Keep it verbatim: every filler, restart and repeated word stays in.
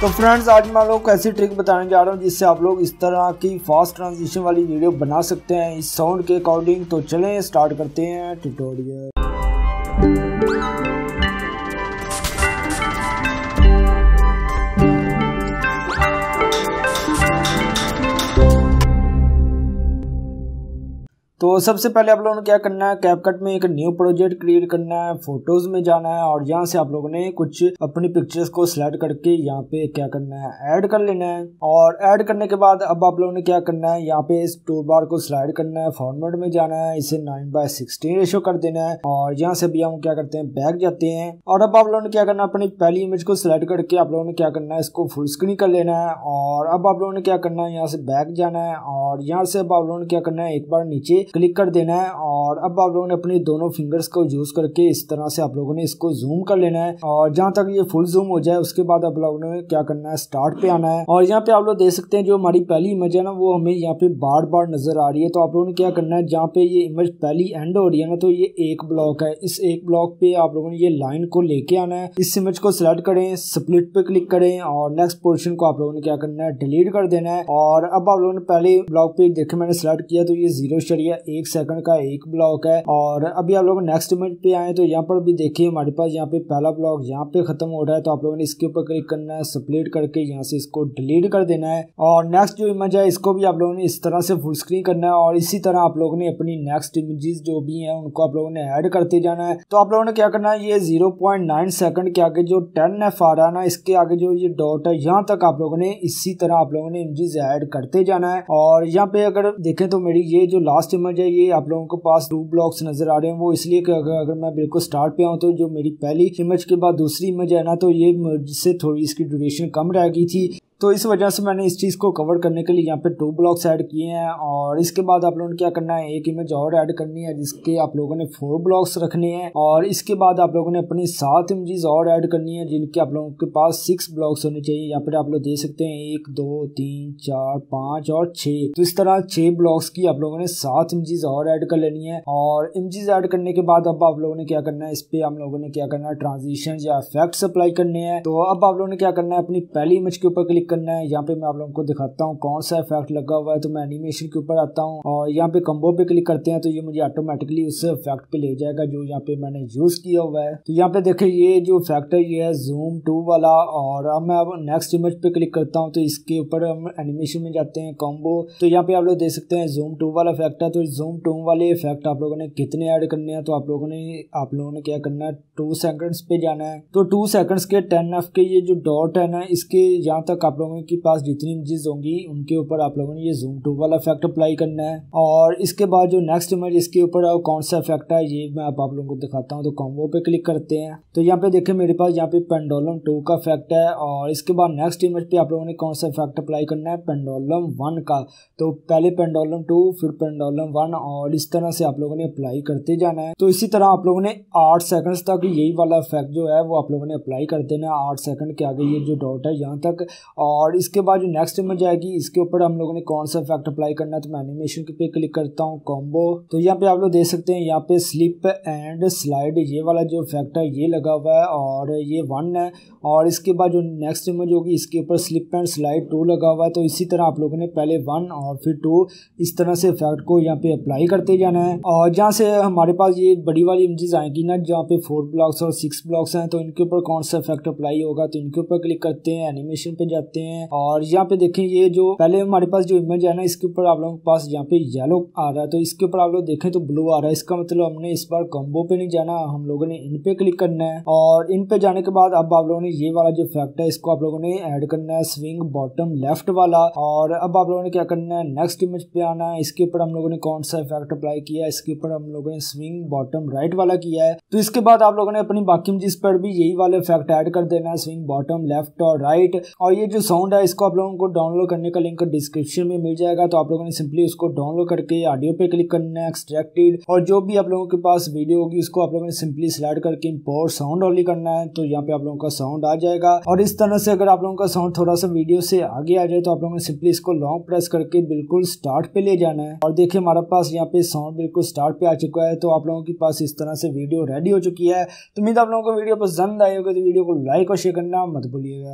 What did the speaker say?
तो फ्रेंड्स आज मैं आप लोगों को ऐसी ट्रिक बताने जा रहा हूँ जिससे आप लोग इस तरह की फास्ट ट्रांजिशन वाली वीडियो बना सकते हैं इस साउंड के अकॉर्डिंग। तो चलें स्टार्ट करते हैं ट्यूटोरियल। तो सबसे पहले आप लोगों ने क्या करना है, कैपकट में एक न्यू प्रोजेक्ट क्रिएट करना है, फोटोज में जाना है और यहाँ से आप लोगों ने कुछ अपनी पिक्चर्स को सिलेक्ट करके यहाँ पे क्या करना है, ऐड कर लेना है। और ऐड करने के बाद अब आप लोगों ने क्या करना है, यहाँ पे इस टूल बार को स्लाइड करना है, फॉर्मेट में जाना है, इसे नाइन बाय सिक्सटीन रेशो कर देना है और यहाँ से भी हम क्या करते हैं, बैक जाते हैं। और अब आप लोगों ने क्या करना है, अपनी पहली इमेज को सिलेक्ट करके आप लोगों ने क्या करना है, इसको फुल स्क्रीन कर लेना है। और अब आप लोगों ने क्या करना है, यहाँ से बैक जाना है और यहाँ से अब आप लोगों ने क्या करना है, एक बार नीचे क्लिक कर देना है। और अब आप लोगों ने अपनी दोनों फिंगर्स को यूज करके इस तरह से आप लोगों ने इसको जूम कर लेना है और जहां तक ये फुल जूम हो जाए उसके बाद आप लोगों ने क्या करना है, स्टार्ट पे आना है। और यहाँ पे आप लोग देख सकते हैं जो हमारी पहली इमेज है ना वो हमें यहाँ पे बार बार नजर आ रही है। तो आप लोगों ने क्या करना है, जहाँ पे ये इमेज पहली एंड हो रही है ना तो ये एक ब्लॉक है, इस एक ब्लॉक पे आप लोगों ने ये लाइन को लेके आना है। इस इमेज को सिलेक्ट करें, स्प्लिट पे क्लिक करें और नेक्स्ट पोर्शन को आप लोगों ने क्या करना है, डिलीट कर देना है। और अब आप लोगों ने पहले ब्लॉक पे देखे मैंने सिलेक्ट किया तो ये जीरो शरिया एक सेकंड का एक ब्लॉक है। और अभी आप लोग नेक्स्ट इमेज पे आए तो यहाँ पर भी देखिए हमारे पास यहाँ पे पहला ब्लॉक यहाँ पे खत्म हो रहा है। तो आप लोगों ने इसके ऊपर क्लिक करना है, स्प्लिट करके यहाँ से इसको डिलीट कर देना है। और नेक्स्ट जो इमेज है इसको भी आप लोगों ने इस तरह से फुल स्क्रीन करना है और इसी तरह आप लोगों ने अपनी नेक्स्ट इमेजेस जो भी हैं उनको आप लोगों ने ऐड करते जाना है। तो आप लोगों ने क्या करना है, ये जीरो पॉइंट नाइन सेकंड के आगे जो टेन एफ आ रहा है ना इसके आगे जो ये डॉट है यहाँ तक आप लोगों ने इसी तरह आप लोगों ने इमेजेस ऐड करते जाना है। और यहाँ पे अगर देखें तो मेरी ये जो लास्ट इमेज है ये आप लोगों के पास टू ब्लॉक्स नजर आ रहे हैं, वो इसलिए कि अगर, अगर मैं बिल्कुल स्टार्ट पे आऊँ तो जो मेरी पहली इमेज के बाद दूसरी इमेज है ना तो ये मुझसे थोड़ी इसकी ड्यूरेशन कम रह गई थी। तो इस वजह से मैंने इस चीज़ को कवर करने के लिए यहाँ पे टू ब्लॉक्स ऐड किए हैं। और इसके बाद आप लोगों ने क्या करना है, एक इमेज और ऐड करनी है जिसके आप लोगों ने फोर ब्लॉक्स रखने हैं। और इसके बाद आप लोगों ने अपनी सात इमेजेस और ऐड करनी है जिनके आप लोगों के पास सिक्स ब्लॉक्स होने चाहिए। यहाँ पर आप लोग देख सकते हैं एक दो तीन चार पाँच और छः। तो इस तरह छः ब्लॉक्स की आप लोगों ने सात इमेजेस और ऐड कर लेनी है। और इमेजेस ऐड करने के बाद अब आप लोगों ने क्या करना है, इस पे हम लोगों ने क्या करना है, ट्रांजिशन या इफेक्ट्स अप्लाई करने हैं। तो अब आप लोगों ने क्या करना है, अपनी पहली इमेज के ऊपर क्लिक करना है। यहाँ पे मैं आप लोगों को दिखाता हूँ कौन सा इफेक्ट लगा हुआ है। तो मैं एनिमेशन के ऊपर आता हूँ और यहाँ पे कम्बो पे क्लिक करते हैं तो ये मुझे ऑटोमेटिकली उस इफेक्ट पे ले जाएगा जो यहाँ पे मैंने यूज किया हुआ है। तो यहाँ पे देखिए ये जो इफेक्ट है ये है जूम टू वाला। और अब मैं अब नेक्स्ट इमेज पे क्लिक करता हूँ तो इसके ऊपर हम एनिमेशन में जाते हैं, कॉम्बो। तो यहाँ पे आप लोग देख सकते हैं जूम टू वाला इफेक्ट है। तो जूम टू वाले इफेक्ट आप लोगों ने कितने ऐड करने हैं, तो आप लोगों ने आप लोगों ने क्या करना है, टू सेकंड्स पे जाना है। तो टू सेकंड्स के टेन एफ के ये जो डॉट है ना इसके यहाँ तक आप लोगों के पास जितनी इमेजेस होंगी उनके ऊपर आप लोगों ने ये जूम टू वाला इफेक्ट अप्लाई करना है। और इसके बाद जो नेक्स्ट इमेज इसके ऊपर कौन सा इफेक्ट है ये मैं आप, आप लोगों को दिखाता हूँ। तो कॉम्बो पे क्लिक करते हैं तो यहाँ पे देखें मेरे पास यहाँ पे पेंडुलम टू का इफेक्ट है। और इसके बाद नेक्स्ट इमेज पे आप लोगों ने कौन सा इफेक्ट अप्लाई करना है, पेंडुलम वन का। तो पहले पेंडुलम टू फिर पेंडुलम वन और इस तरह से आप लोगों ने अप्लाई करते जाना है। तो इसी तरह आप लोगों ने आठ सेकंड्स तक यही वाला इफेक्ट जो है वो आप लोगों ने अप्लाई कर देना है, आठ सेकंड के आगे ये जो डॉट है यहाँ तक। और इसके बाद जो नेक्स्ट इमेज आएगी इसके ऊपर हम लोगों ने कौन सा इफेक्ट अप्लाई करना है। तो मैं एनिमेशन के पे क्लिक करता हूँ, कॉम्बो। तो यहाँ पे आप लोग देख सकते हैं यहाँ पे स्लिप एंड स्लाइड ये वाला जो इफेक्ट है ये लगा हुआ है और ये वन है। और इसके बाद जो नेक्स्ट इमेज होगी इसके ऊपर स्लिप एंड स्लाइड टू लगा हुआ है। तो इसी तरह आप लोगों ने पहले वन और फिर टू इस तरह से इफेक्ट को यहाँ पे अप्लाई करते जाना है। और जहाँ से हमारे पास ये बड़ी वाली इमेजेस आएंगी ना जहाँ पे फोर ब्लॉक्स और सिक्स ब्लॉक्स हैं तो इनके ऊपर कौन सा इफेक्ट अप्लाई होगा। तो इनके ऊपर क्लिक करते हैं, एनिमेशन पे जाते हैं और यहाँ पे देखें ये जो पहले हमारे पास जो इमेज है ना इसके ऊपर आप लोगों के पास यहाँ पे येलो आ रहा है तो इसके ऊपर आप लोग देखें तो ब्लू आ रहा है। इसका मतलब हमने इस बार कॉम्बो पे नहीं जाना, हम लोगों ने इन पे क्लिक करना है। और इन पे जाने के बाद अब आप लोगों ने ये वाला जो इफेक्ट है इसको आप लोगों ने ऐड करना है, स्विंग बॉटम लेफ्ट वाला। और अब आप लोगों ने क्या करना है, नेक्स्ट इमेज पे आना है। इसके ऊपर हम लोगों ने कौन सा इफेक्ट अप्लाई किया है, इसके ऊपर हम लोगों ने स्विंग बॉटम राइट वाला किया है। तो इसके बाद आप लोगों ने अपनी बाकी इमेजेस पर भी यही वाला इफेक्ट ऐड कर देना है, स्विंग बॉटम लेफ्ट और राइट। और ये जो साउंड है इसको आप लोगों को डाउनलोड करने का लिंक डिस्क्रिप्शन में मिल जाएगा। तो आप लोगों ने सिंपली उसको डाउनलोड करके ऑडियो पे क्लिक करना है, एक्सट्रैक्टेड। और जो भी आप लोगों के पास वीडियो होगी उसको आप लोगों ने सिंपली सिलेक्ट करके इंपोर्ट साउंड ओनली करना है। तो यहाँ पे आप लोगों का साउंड आ जाएगा। और इस तरह से अगर आप लोगों का साउंड थोड़ा सा वीडियो से आगे आ जाए तो आप लोगों ने सिंपली इसको लॉन्ग प्रेस करके बिल्कुल स्टार्ट पे ले जाना है। और देखिए हमारे पास यहाँ पे साउंड बिल्कुल स्टार्ट पे आ चुका है। तो आप लोगों के पास इस तरह से वीडियो रेडी हो चुकी है। तो उम्मीद आप लोगों को वीडियो पसंद आई होगी तो वीडियो को लाइक और शेयर करना मत भूलिएगा।